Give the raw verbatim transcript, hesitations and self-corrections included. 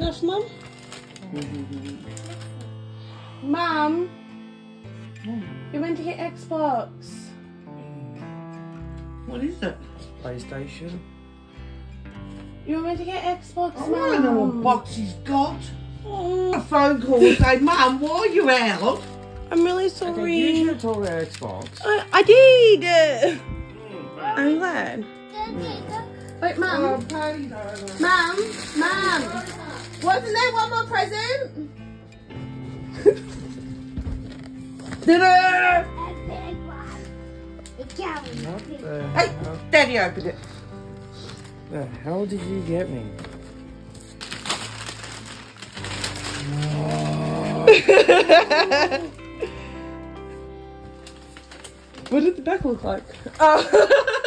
enough, Mum? Mum, you went to get Xbox. What is it? PlayStation. You went to get Xbox, I Mum. want to know what box he's got. Oh. A phone call and say, Mum, why are you out? I'm really Okay, sorry. you should have told her Xbox. I, I did. I'm glad. Wait, Mum. Oh, party's over. Mum. Mum. Wasn't there one more present? Dinner! What the Hey, hell? Daddy opened it. The hell did you get me? What did the back look like? Oh.